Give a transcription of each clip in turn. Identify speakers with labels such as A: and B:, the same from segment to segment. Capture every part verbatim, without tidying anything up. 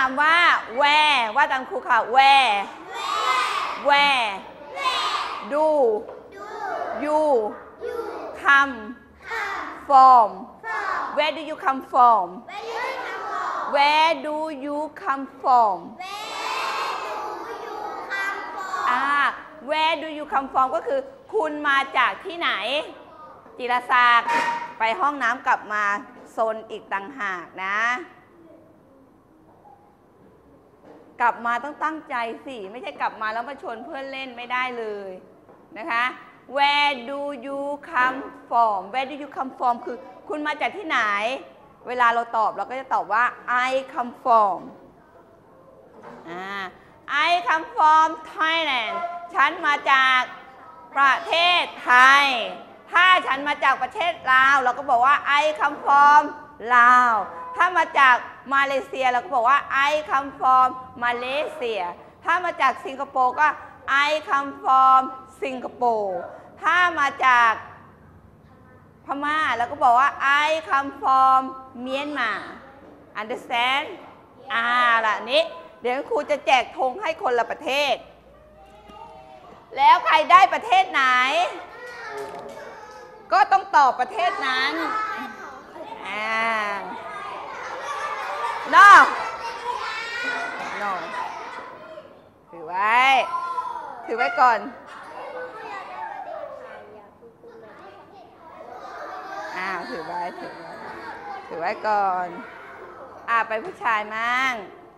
A: ำว่า where ว่าตามครูค่ะ where where do you come from where do you come from where do you come from อ่า where do you come from ก็คือคุณมาจากที่ไหนจิรศักดิ์ไปห้องน้ำกลับมาโซนอีกต่างหากนะกลับมาต้องตั้งใจสิไม่ใช่กลับมาแล้วมาชวนเพื่อนเล่นไม่ได้เลยนะคะ where do you come from where do you come from คือคุณมาจากที่ไหนเวลาเราตอบเราก็จะตอบว่า I come from อ่า I come from Thailand ฉันมาจากประเทศไทยถ้าฉันมาจากประเทศลาวเราก็บอกว่า I come from ลาวถ้ามาจากมาเลเซียเราก็บอกว่า I come from มาเลเซียถ้ามาจากสิงคโปร์ก็ I come from สิงคโปร์ถ้ามาจากพม่าเราก็บอกว่า I come from เมียนมา understand อ่าล่ะนี้เดี๋ยวครูจะแจกธงให้คนละประเทศแล้วใครได้ประเทศไหนก็ต้องตอบประเทศนั้นอ่า no no ถือไว้ถือไว้ก่อนอ่าถือไว้ถือไว้ถือไว้ก่อนอ่าไปผู้ชายมั่ง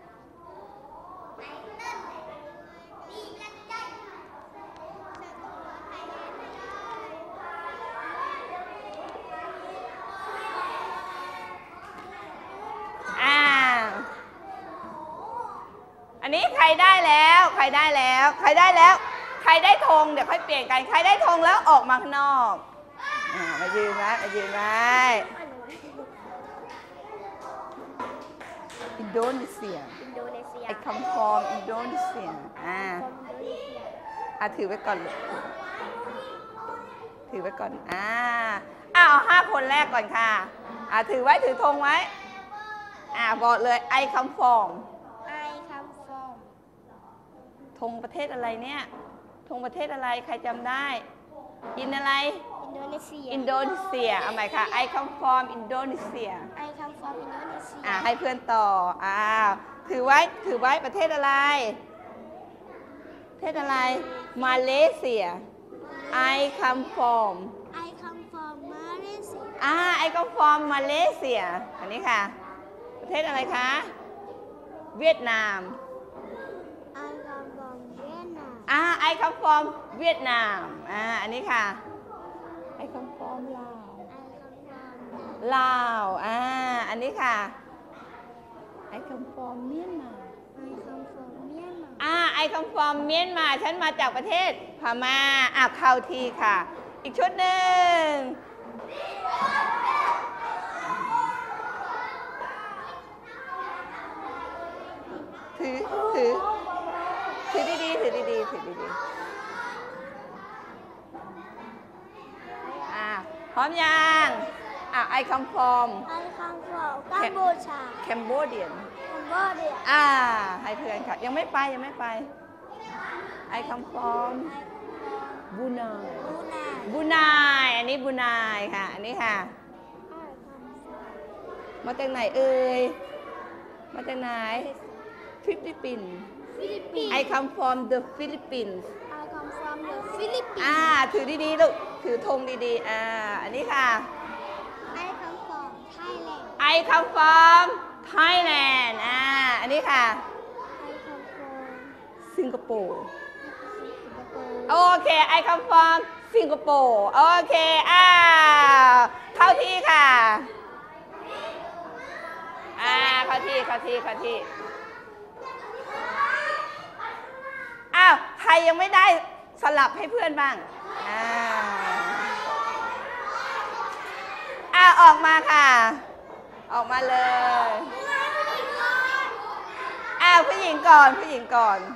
A: อันนี้ใครได้แล้วใครได้แล้วใครได้แล้วใครได้ธงเดี๋ยวค่อยเปลี่ยนกันใครได้ธงแล้วออกมาข้างนอกอ่ามายืนไว้มายืนไว้อินโดนีเซีย I come from อินโดนีเซียอ่าอ่าถือไว้ก่อนถือไว้ก่อนอ่าอ่าเอาห้าคนแรกก่อนค่ะอ่าถือไว้ถือธงไว้อ่าบอกเลย I come fromธงประเทศอะไรเนี่ยธงประเทศอะไรใครจำได้อินอะไรอินโดนีเซียอินโดนีเซียเอาใหม่ค่ะ I come from อินโดนีเซีย I come from อินโดนีเซียอ่าให้เพื่อนต่ออ้าวถือไว้ถือไว้ประเทศอะไรประเทศอะไรมาเลเซีย I come from
B: I come from มาเลเซีย
A: อ่า I come from มาเลเซียอันนี้ค่ะประเทศอะไรคะเวียดนามอ่า I come from เวียดนามอ่าอันนี้ค่ะ I come from ลาวลาวอ่าอันนี้ค่ะ I come from เมียนมา
B: I come from เมียนมา
A: อ่า I come from เมียนมาฉันมาจากประเทศพม่าอ่ะเข้าทีค่ะอีกชุดหนึ่งถือถือถือดีๆถือดีๆถือดีๆอ่าพร้อมยังอ่ะ I come from
B: I come from กัมพูชา
A: Cambodian
B: กัมพูชา
A: อ่าให้เพื่อนค่ะยังไม่ไปยังไม่ไป I come from บูนายบูนายอันนี้บูนายค่ะอันนี้ค่ะมาจากไหนเอ่ยมาจากไหนฟิลิปปินส์ I come from the Philippines
B: I come from the Philippines
A: อ่าถือดีๆลูกถือธงดีๆอ่าอันนี้ค่ะ
B: I come from Thailand
A: I come from Thailand อ่าอันนี้ค่ะ
B: I come from
A: สิงคโปร์
B: Singapore
A: โอเค I come from สิงคโปร์โอเคอ้าวเข้าที่ค่ะอ่าเข้าที่เข้าที่เข้าที่อ้าวใครยังไม่ได้สลับให้เพื่อนบ้างอ้าวอ้าวออกมาค่ะออกมาเลยอ้าวผู้หญิงก่อนผู้หญิงก่อน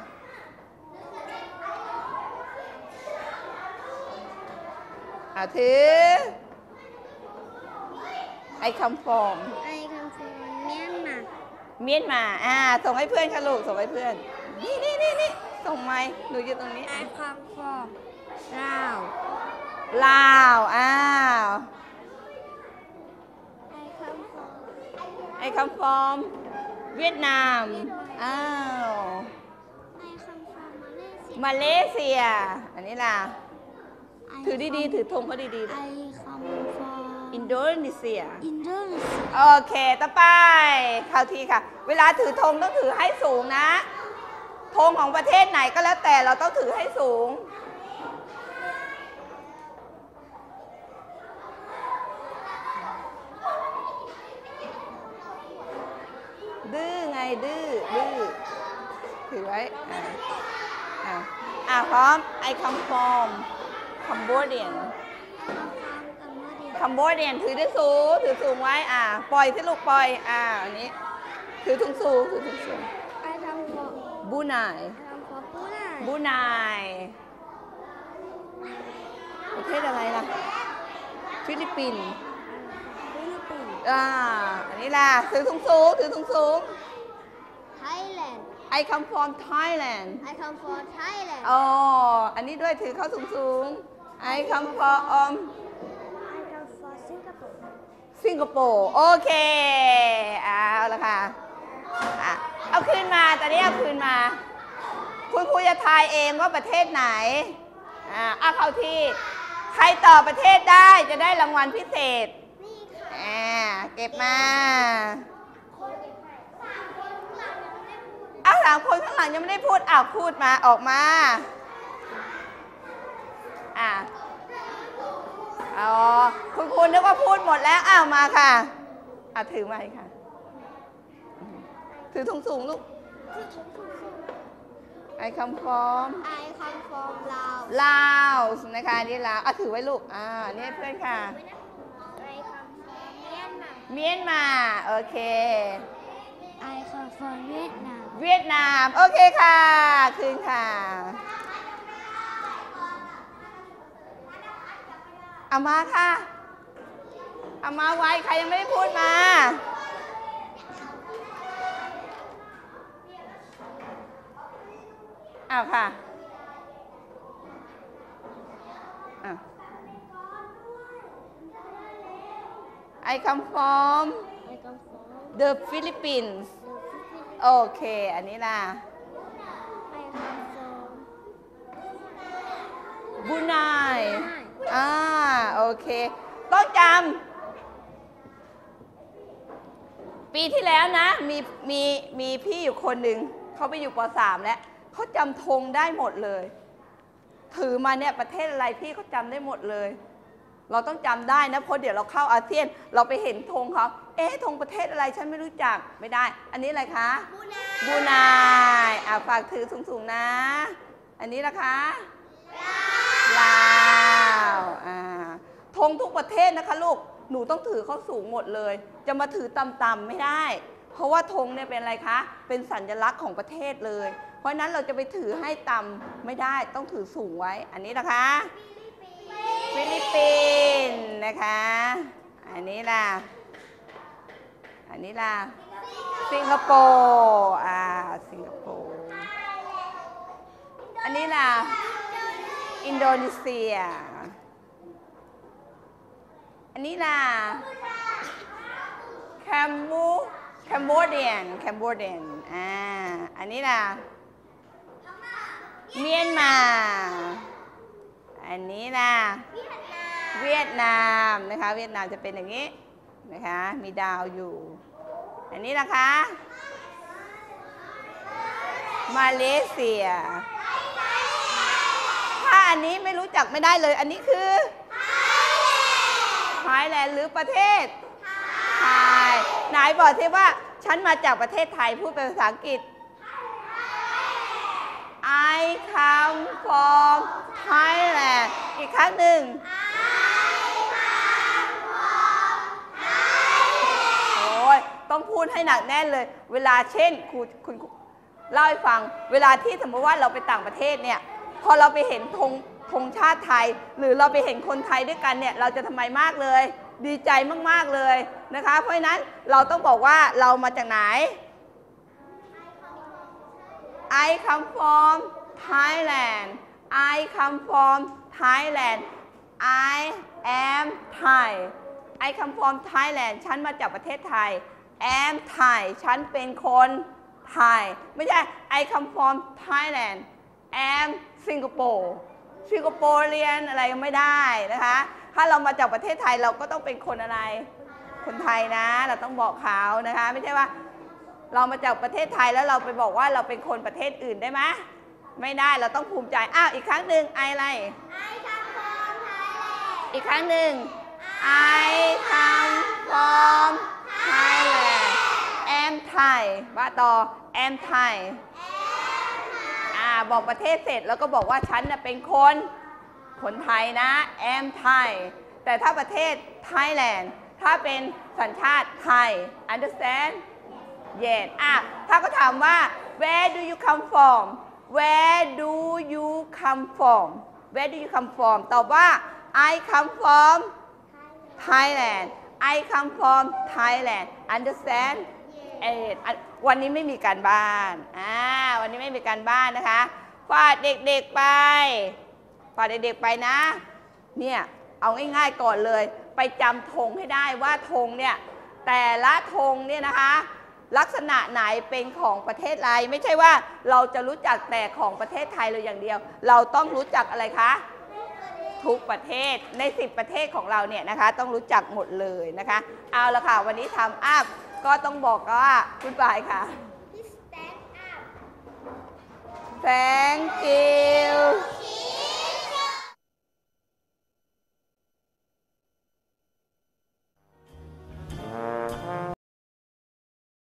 A: อ้าวถือ I come from
B: I come from เมียนมา
A: เมียนมาอ่าส่งให้เพื่อนค่ะลูกส่งให้เพื่อน นี่นี่นี่นี่ส่งไหมหนูอยู่ตรงนี้
B: I come from ลาว
A: ลาวอ้าว
B: I come from
A: ไอคัมฟอร์มเวียดนามอ้าว
B: I come from มาเลเซีย
A: มาเลเซียอันนี้ล่ะ ถือดีๆถือธงเขาดี
B: I come from
A: ๆอินโดนีเซีย
B: อินโดนีเซีย
A: โอเคต่อไปเข้าทีค่ะ เวลาถือธงต้องถือให้สูงนะธงของประเทศไหนก็แล้วแต่เราต้องถือให้สูง ดื้อไงดื้อดื้อถือไว้อ่าอ่าอ่าพร้อม I come from Cambodian Cambodian ถือได้สูงถือสูงไว้อ่าปล่อยที่ลูกปล่อยอ่าอันนี้ถือถุงสูงถือถุงสูง
B: I come from
A: บูนาย
B: I come from ปูนาย
A: บูนายประเทศอะไรล่ะ ฟิลิปปินส์
B: ฟิลิปปินส์
A: อ่าอันนี้ล่ะถือถุงสูงถือถุงสูง
B: Thailand
A: I come from Thailand
B: I come from Thailand
A: อ๋ออันนี้ด้วยถือเข้าสูงสูง I come from
B: I come from Singapore
A: สิงคโปร์โอเคเอาละค่ะอ่ะ เอาคืนมาตอนนี้เอาคืนมา คุณครูจะทายเองว่าประเทศไหนอ่าเอาเข้าที่ ใครตอบประเทศได้จะได้รางวัลพิเศษ
B: นี่ค่ะ
A: อ่าเก็บมาเอาสามคนข้างหลังยังไม่ได้พูดอ้าวพูดมาออกมาอ่าอ๋อคุณครูนึกว่าพูดหมดแล้วอ้าวมาค่ะอ่ะถือไม้ค่ะ ถือถุงสูงลูก I come from
B: I come from ลาว
A: ลาวนะคะนี่ลาวอ่ะถือไว้ลูกอ่านี่เพื่อนค่ะ
B: I come from เมียนมา
A: เมียนมาโอเค
B: I come from เวียดนาม
A: เวียดนามโอเคค่ะคืนค่ะเอามาค่ะเอามาไว้ใครยังไม่ได้พูดมาเอาค่ะอ่ะ I come from
B: I come from
A: the Philippines โอเคอันนี้ล่ะ
B: I come from
A: บูนายอ่าโอเค ต้องจำปีที่แล้วนะ มีมีมีพี่อยู่คนหนึ่งเขาไปอยู่ป .สาม แล้วเขาจำธงได้หมดเลย ถือมาเนี่ยประเทศอะไรพี่เขาจำได้หมดเลย เราต้องจำได้นะเพราะเดี๋ยวเราเข้าอาเซียน เราไปเห็นธงเขาเอ๊ะธงประเทศอะไรฉันไม่รู้จักไม่ได้ อันนี้อะไรคะบูนายอ่าฝากถือสูงๆนะ อันนี้นะคะลาวอ่าธงทุกประเทศนะคะลูกหนูต้องถือเขาสูงหมดเลย จะมาถือต่ำๆไม่ได้ เพราะว่าธงเนี่ยเป็นอะไรคะเป็นสัญลักษณ์ของประเทศเลย เพราะฉะนั้นเราจะไปถือให้ต่ำไม่ได้ต้องถือสูงไว้ อันนี้นะคะฟิลิปปินส์นะคะอันนี้ล่ะอันนี้ล่ะสิงคโปร์อ่าสิงคโปร์อันนี้ล่ะอินโดนีเซียอันนี้ล่ะแคมบูแคมโบเดียนแคมโบเดียนอ่าอันนี้ล่ะเมียนมาอันนี้ล่ะเวียดนามนะคะเวียดนามจะเป็นอย่างนี้นะคะมีดาวอยู่ อันนี้นะคะ มาเลเซียถ้าอันนี้ไม่รู้จักไม่ได้เลย อันนี้คือไทยแลนด์หรือประเทศไทยไหนบอกสิว่าฉันมาจากประเทศไทยพูดเป็นภาษาอังกฤษ I come from Thailand อีกครั้งหนึ่งโอ้ยต้องพูดให้หนักแน่นเลย เวลาเช่นครูคุณเล่าให้ฟัง เวลาที่สมมติว่าเราไปต่างประเทศเนี่ย พอเราไปเห็นธงธงชาติไทย หรือเราไปเห็นคนไทยด้วยกันเนี่ย เราจะทำไมมากเลย ดีใจมากๆเลยนะคะ เพราะฉะนั้นเราต้องบอกว่าเรามาจากไหน I come from Thailand I come from Thailand I am Thai I come from Thailand ฉันมาจากประเทศไทย am Thai ฉันเป็นคนไทยไม่ใช่ I come from Thailand am Singapore สิงคโปร์เรียนอะไรไม่ได้นะคะถ้าเรามาจากประเทศไทยเราก็ต้องเป็นคนอะไรคนไทยนะเราต้องบอกเขานะคะไม่ใช่ว่าเรามาจากประเทศไทยแล้วเราไปบอกว่าเราเป็นคนประเทศอื่นได้ไหมไม่ได้เราต้องภูมิใจอ้าวอีกครั้งหนึ่งไออะไร
B: I come from Thailand
A: อีกครั้งหนึ่ง I come from Thailand am Thai ว่าต่อ am Thai อ่าบอกประเทศเสร็จแล้วก็บอกว่าฉันน่ะเป็นคนคนไทยนะ am Thai แต่ถ้าประเทศ Thailand ถ้าเป็นสัญชาติไทย understand yes อ่ะถ้าก็ถามว่า where do you come from where do you come from where do you come from ตอบว่า I come from Thailand I come from Thailand understand เออวันนี้ไม่มีการบ้านอ่าวันนี้ไม่มีการบ้านนะคะฝากเด็กๆไปฝากเด็กๆไปนะเนี่ยเอาง่ายๆก่อนเลยไปจำธงให้ได้ว่าธงเนี่ยแต่ละธงเนี่ยนะคะลักษณะไหนเป็นของประเทศอะไรไม่ใช่ว่าเราจะรู้จักแต่ของประเทศไทยเลยอย่างเดียวเราต้องรู้จักอะไรคะทุกประเทศในสิบประเทศของเราเนี่ยนะคะต้องรู้จักหมดเลยนะคะเอาละค่ะวันนี้ทำอัพก็ต้องบอกว่าคุณปายค่ะ
B: Please stand up
A: thank you